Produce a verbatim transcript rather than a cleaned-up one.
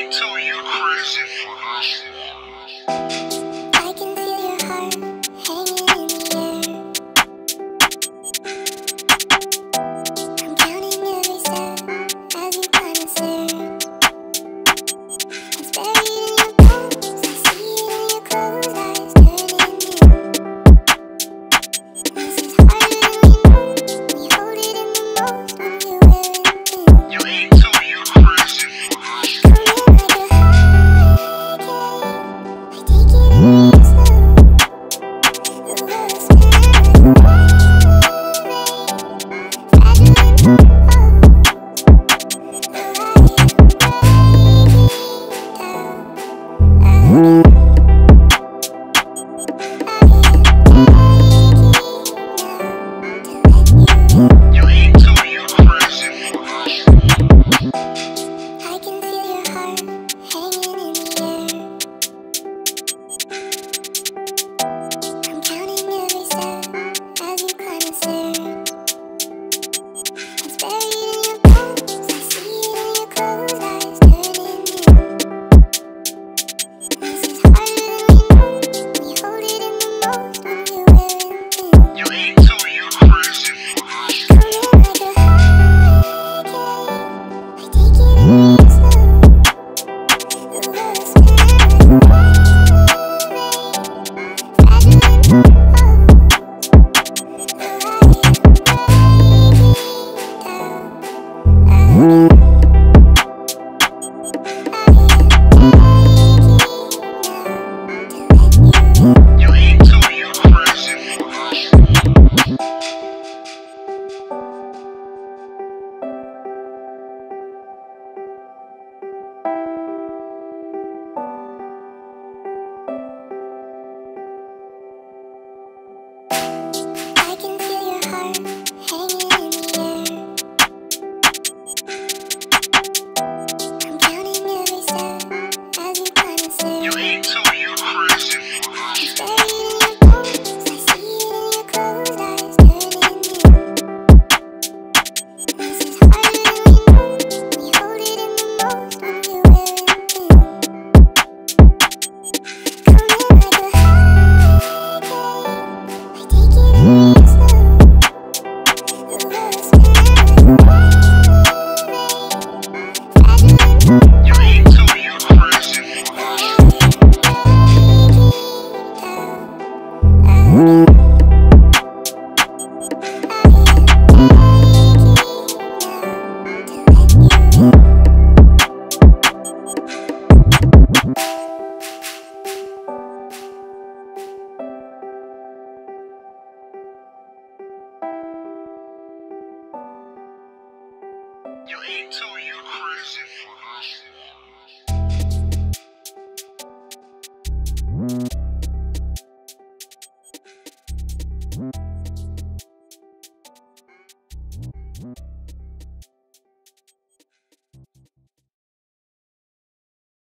ain't too you crazy for this one. I can feel your heart hanging in the air. I'm counting every step as you climb the stairs. It's buried in your bones, I see it in your closed eyes turning in. This is harder than we know, we hold it in the most when we wear it thin. You ain't too you crazy for this one. You ain't too you crazy for this one. I can feel your heart hanging in the air. I'm counting every step as you climb the stairs. It's buried in your bones, I see it in your closed eyes turning in. This is harder than we know, we hold it in the most when we wear it thin. You ain't too you crazy for this one. Coming like a hurricane, I take it in real slow. The world's spinning like a fragile and composed. Though I am breaking down again. You ain't too you crazy for this one. I can feel your heart hanging in the air. I'm counting every step as you climb the stairs. You ain't too you crazy for this It's one. buried in your bones, I see it in your closed eyes turning in. This is harder than we know, we hold it in the most when we wear it thin. Coming like a hurricane, I take it in real slow. The world's spinning like a fragile and composed. You ain't too you crazy for this one. You ain't too you crazy for this one.